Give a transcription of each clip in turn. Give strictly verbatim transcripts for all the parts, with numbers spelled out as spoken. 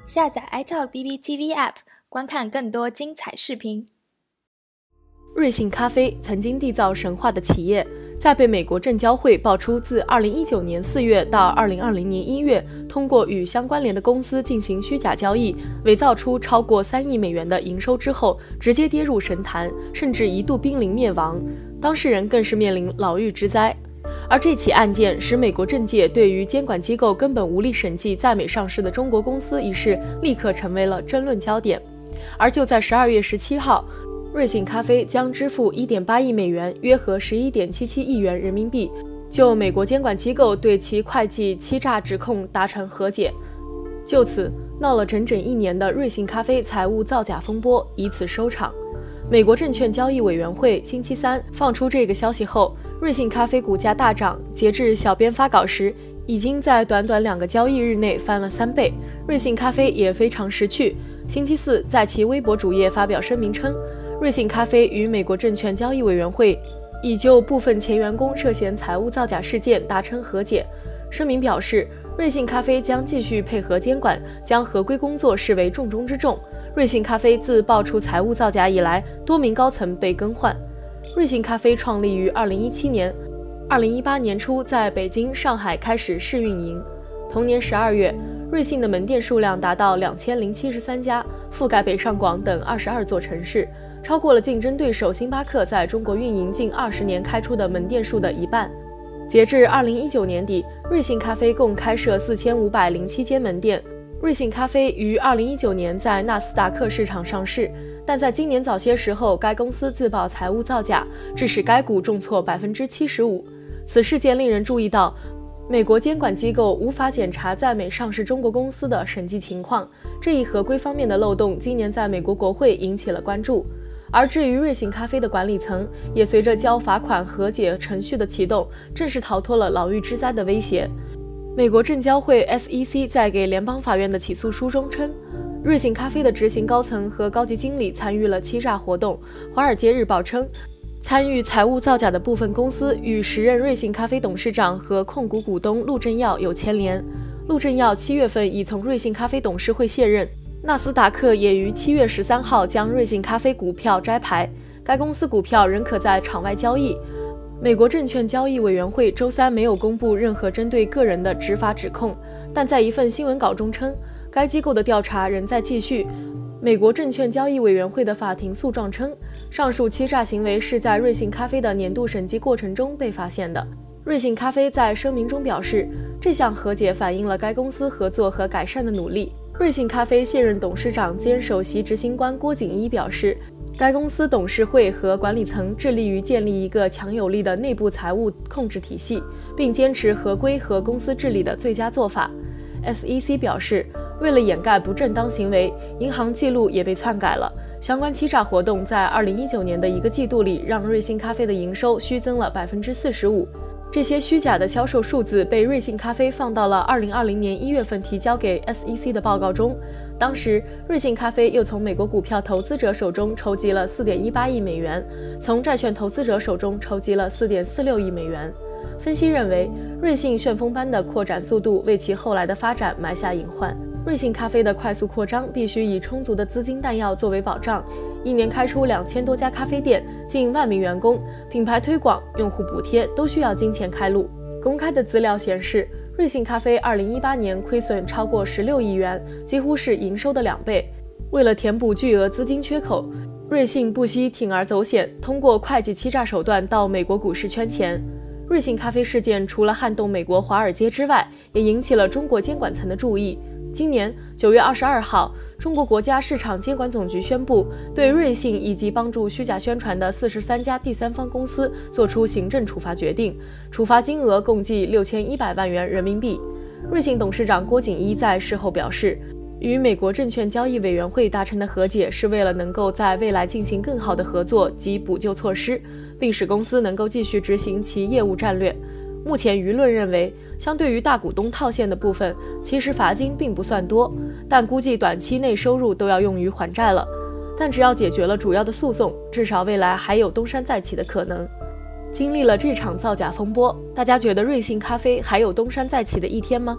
下载 iTalk B B T V App， 观看更多精彩视频。 瑞幸咖啡曾经缔造神话的企业，在被美国证交会爆出自二零一九年四月到二零二零年一月，通过与相关联的公司进行虚假交易，伪造出超过三亿美元的营收之后，直接跌入神坛，甚至一度濒临灭亡，当事人更是面临牢狱之灾。而这起案件使美国政界对于监管机构根本无力审计在美上市的中国公司一事立刻成为了争论焦点。而就在十二月十七号，瑞幸咖啡将支付 一点八亿美元，约合 十一点七七亿元人民币，就美国监管机构对其会计欺诈指控达成和解。就此，闹了整整一年的瑞幸咖啡财务造假风波以此收场。美国证券交易委员会星期三放出这个消息后，瑞幸咖啡股价大涨，截至小编发稿时，已经在短短两个交易日内翻了三倍。瑞幸咖啡也非常识趣，星期四在其微博主页发表声明称，瑞幸咖啡与美国证券交易委员会已就部分前员工涉嫌财务造假事件达成和解。声明表示，瑞幸咖啡将继续配合监管，将合规工作视为重中之重。瑞幸咖啡自爆出财务造假以来，多名高层被更换。瑞幸咖啡创立于二零一七年，二零一八年初在北京、上海开始试运营。同年十二月，瑞幸的门店数量达到两千零七十三家，覆盖北上广等二十二座城市，超过了竞争对手星巴克在中国运营近二十年开出的门店数的一半。截至二零一九年底，瑞幸咖啡共开设四千五百零七间门店。瑞幸咖啡于二零一九年在纳斯达克市场上市，但在今年早些时候，该公司自曝财务造假，致使该股重挫 百分之七十五。此事件令人注意到，美国监管机构无法检查在美上市中国公司的审计情况，这一合规方面的漏洞今年在美国国会引起了关注。而至于瑞幸咖啡的管理层，也随着交罚款和解程序的启动，正式逃脱了牢狱之灾的威胁。美国证交会 S E C 在给联邦法院的起诉书中称，瑞幸咖啡的执行高层和高级经理参与了欺诈活动。华尔街日报称，参与财务造假的部分公司与时任瑞幸咖啡董事长和控股股东陆正耀有牵连。陆正耀七月份已从瑞幸咖啡董事会卸任，纳斯达克也于七月十三号将瑞幸咖啡股票摘牌，该公司股票仍可在场外交易。美国证券交易委员会周三没有公布任何针对个人的执法指控，但在一份新闻稿中称，该机构的调查仍在继续。美国证券交易委员会的法庭诉状称，上述欺诈行为是在瑞幸咖啡的年度审计过程中被发现的。瑞幸咖啡在声明中表示，这项和解反映了该公司合作和改善的努力。瑞幸咖啡现任董事长兼首席执行官郭景一表示，该公司董事会和管理层致力于建立一个强有力的内部财务控制体系，并坚持合规和公司治理的最佳做法。S E C 表示，为了掩盖不正当行为，银行记录也被篡改了。相关欺诈活动在二零一九年的一个季度里，让瑞幸咖啡的营收虚增了 百分之四十五。这些虚假的销售数字被瑞幸咖啡放到了二零二零年一月份提交给 S E C 的报告中。当时，瑞幸咖啡又从美国股票投资者手中筹集了 四点一八亿美元，从债券投资者手中筹集了 四点四六亿美元。分析认为，瑞幸旋风般的扩展速度为其后来的发展埋下隐患。瑞幸咖啡的快速扩张必须以充足的资金弹药作为保障，一年开出两千多家咖啡店，近万名员工，品牌推广、用户补贴都需要金钱开路。公开的资料显示，瑞幸咖啡二零一八年亏损超过十六亿元，几乎是营收的两倍。为了填补巨额资金缺口，瑞幸不惜铤而走险，通过会计欺诈手段到美国股市圈钱。瑞幸咖啡事件除了撼动美国华尔街之外，也引起了中国监管层的注意。今年九月二十二号，中国国家市场监管总局宣布，对瑞幸以及帮助虚假宣传的四十三家第三方公司作出行政处罚决定，处罚金额共计六千一百万元人民币。瑞幸董事长郭景一在事后表示，与美国证券交易委员会达成的和解是为了能够在未来进行更好的合作及补救措施，并使公司能够继续执行其业务战略。目前舆论认为，相对于大股东套现的部分，其实罚金并不算多，但估计短期内收入都要用于还债了。但只要解决了主要的诉讼，至少未来还有东山再起的可能。经历了这场造假风波，大家觉得瑞幸咖啡还有东山再起的一天吗？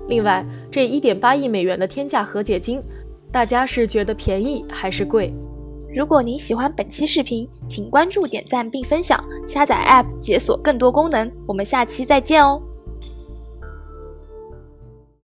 另外，这 一点八亿美元的天价和解金，大家是觉得便宜还是贵？ 如果您喜欢本期视频，请关注、点赞并分享，下载 App 解锁更多功能。我们下期再见哦！